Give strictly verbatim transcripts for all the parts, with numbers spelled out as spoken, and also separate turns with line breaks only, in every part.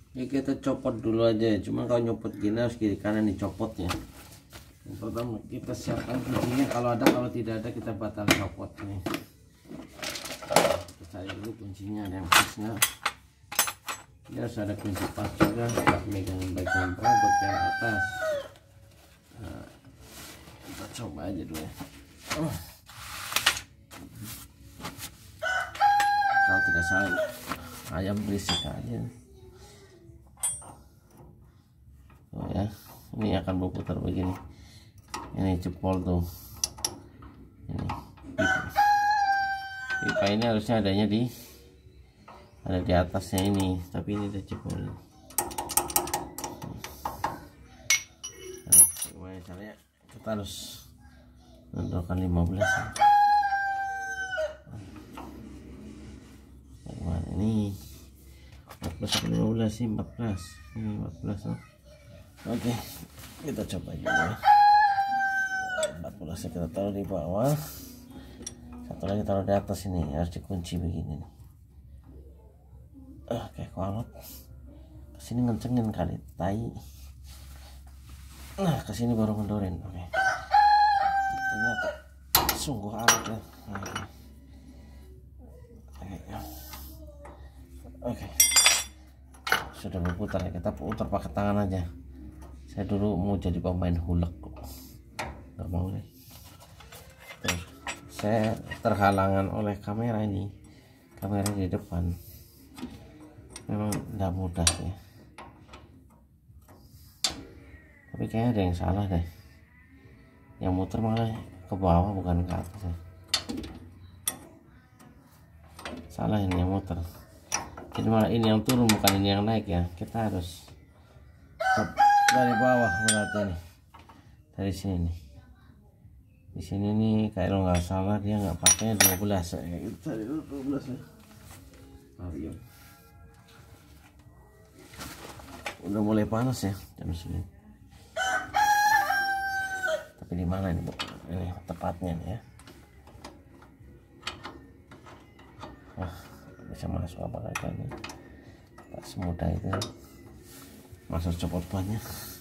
Ya kita copot dulu aja, cuma kalau nyopot gini harus kiri kanan dicopotnya. Yang pertama kita siapkan kuncinya, kalau ada, kalau tidak ada kita batal copot nih. Kita cari dulu kuncinya, ada yang pas nggak? Ini harus ada kunci pas juga, kita megang bagian bawah, bagian atas. Nah, kita coba aja dulu ya. Oh. Kalau tidak salah ayam berisik aja. Oh ya, ini akan berputar begini. Ini jempol tuh. Ini pipa. Pipa ini harusnya adanya di ada di atasnya ini, tapi ini udah jempol. Nah, gimana caranya? Kita harus menentukan lima belas. Bagaimana ini? empat belas atau lima belas sih? empat belas. Ini empat belas. Oh. Oke, kita coba juga. empat belas kita taruh di bawah, satu lagi taruh di atas. Ini harus dikunci begini nih. Oke, kolot kesini ngencengin kali tai. Nah, kesini baru mendorin. Oke, ternyata sungguh alat ya. Oke, oke, oke, sudah berputar ya. Kita putar pakai tangan aja. Saya dulu mau jadi pemain hulek kok, nggak mau deh. Terus saya terhalangan oleh kamera ini, kamera di depan memang nggak mudah ya. Tapi kayaknya ada yang salah deh, yang muter malah ke bawah bukan ke atas ya. Salah ini yang muter, jadi malah ini yang turun bukan ini yang naik ya. Kita harus dari bawah, berarti nih dari sini nih, di sini nih kalau nggak salah dia nggak pakai dua belas ya. Kita dua belas ya. Mario udah mulai panas ya jam segini. Tapi di mana ini bu? Ini tepatnya nih ya. Wah, bisa masuk apa kagak nih? Tak semudah itu ya. Masuk copot bannya.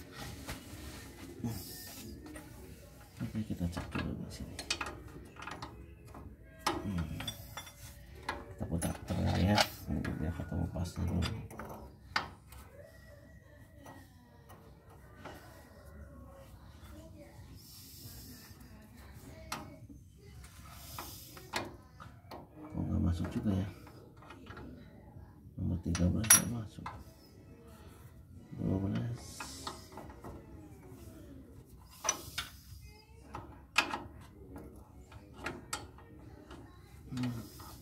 Oke, kita cek dulu di sini. Hmm. Kita putar-putar ya, biar ketemu pasnya dulu. Oh, nggak masuk juga ya. Nomor tiga belas nggak masuk. dua belas. Hmm.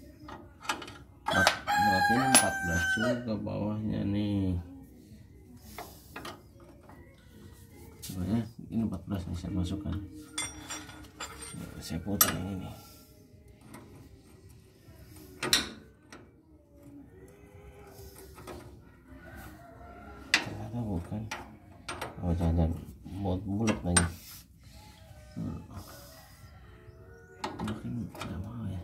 Berarti ini empat belas juga bawahnya nih. Coba ya, ini empat belas nih saya masukkan. Saya putar yang ini. Ternyata bukan. Oh, jangan bulat lagi. Hmm. Mungkin tidak mau ya.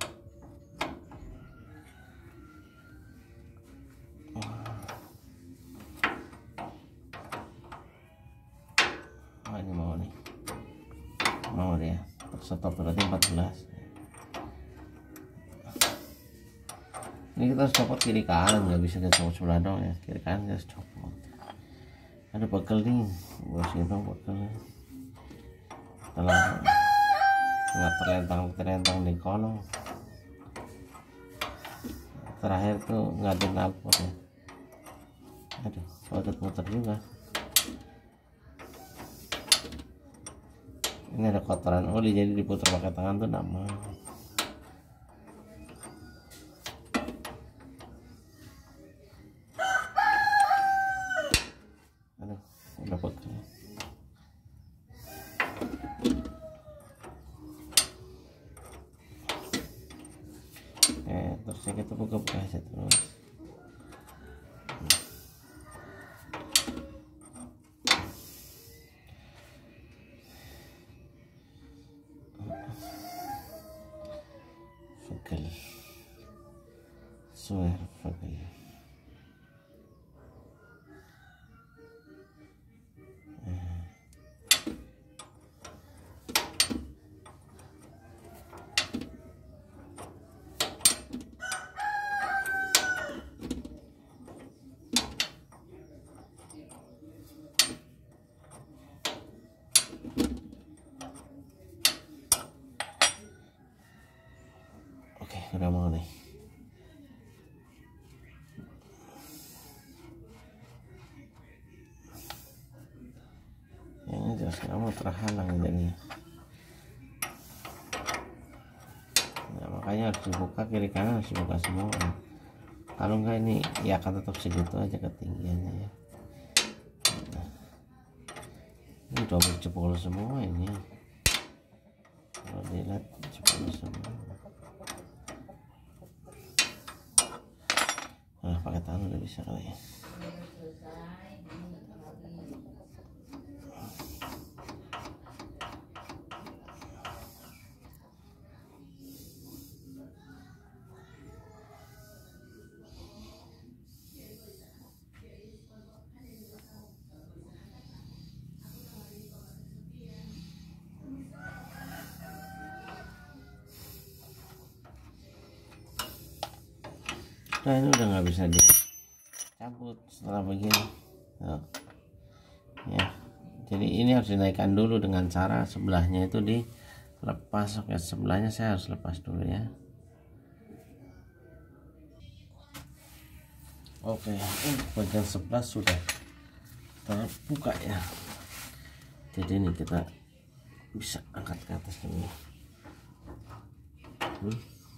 Oh, ini mau nih, mau dia stop berarti empat belas. Ini kita harus copot kiri kanan, nggak bisa kita copot sebelah dong ya. Kiri kanan kita harus copot. Ada bagel nih, gua sih dong bagelnya. Setelah nggak terlentang terlentang di kolong. Terakhir tuh nggak ada knalpot ya. Aduh, muter-muter juga. Ini ada kotoran oli, jadi diputar pakai tangan tuh nggak mau. Aduh, udah pegel. Eh, terusnya kita buka-buka aja terus. Bagel, suer bagel. udah mau nih. Yang ini jelas nggak mau terhalang jadinya. Nah, makanya harus dibuka kiri kanan, harus dibuka semua. Kalau enggak ini ya akan tetap segitu aja ketinggiannya ya. Nah, ini udah berjebol semua ini. Kalau dilihat jebol semua. Nah, pakai tangan udah bisa kali ya. Nah, ini udah nggak bisa dicabut setelah begini. Nah, ya, jadi ini harus dinaikkan dulu dengan cara sebelahnya itu dilepas. Oke, sebelahnya saya harus lepas dulu ya. Oke, untuk bagian sebelah sudah terbuka ya. Jadi ini kita bisa angkat ke atas dulu. Hmm.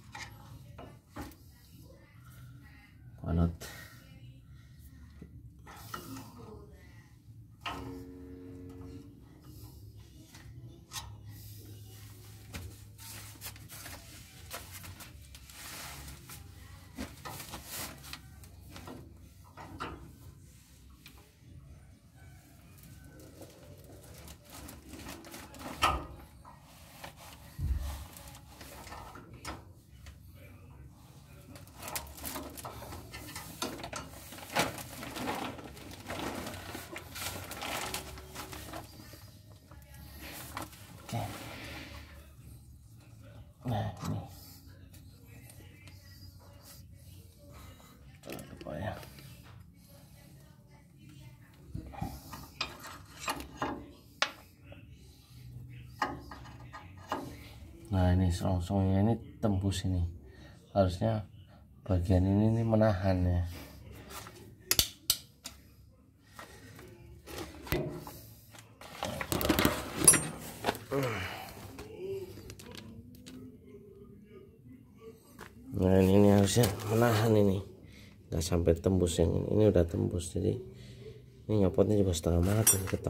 Balot. Nah, ini coba ya. Nah, ini selongsongnya ini tembus ini. Harusnya bagian ini, ini menahan ya. Nah, ini, ini harusnya menahan ini, nggak sampai tembus yang ini. Ini udah tembus, jadi ini nyopotnya juga setengah mati ketok.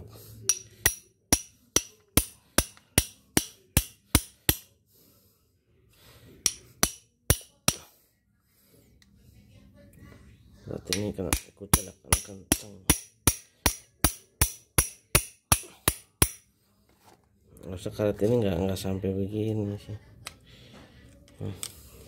Berarti ini kena kucel kena kenceng. Harusnya karet ini nggak nggak sampai begini sih. Hmm.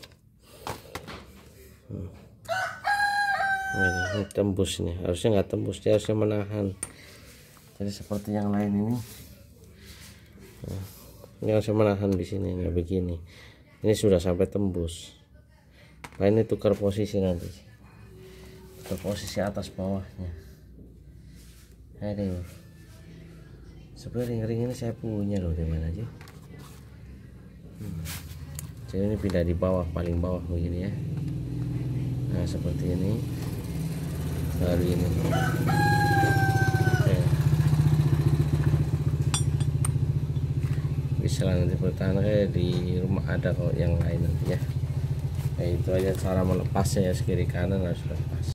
Hmm. Ini, ini tembus nih, harusnya nggak tembus, dia harusnya menahan. Jadi seperti yang lain ini, nah, ini harusnya menahan di sini nggak begini. Ini sudah sampai tembus. Nah, ini tukar posisi nanti, tukar posisi atas bawahnya. Aduh, sebenarnya ring-ring ini saya punya loh, di mana aja. Hmm. Jadi ini pindah di bawah, paling bawah begini ya. Nah, seperti ini dari ini. Oke. Bisa nanti bertahan kayak di rumah ada kok yang lain nanti ya. Nah, itu aja cara melepasnya ya, kiri kanan harus lepas.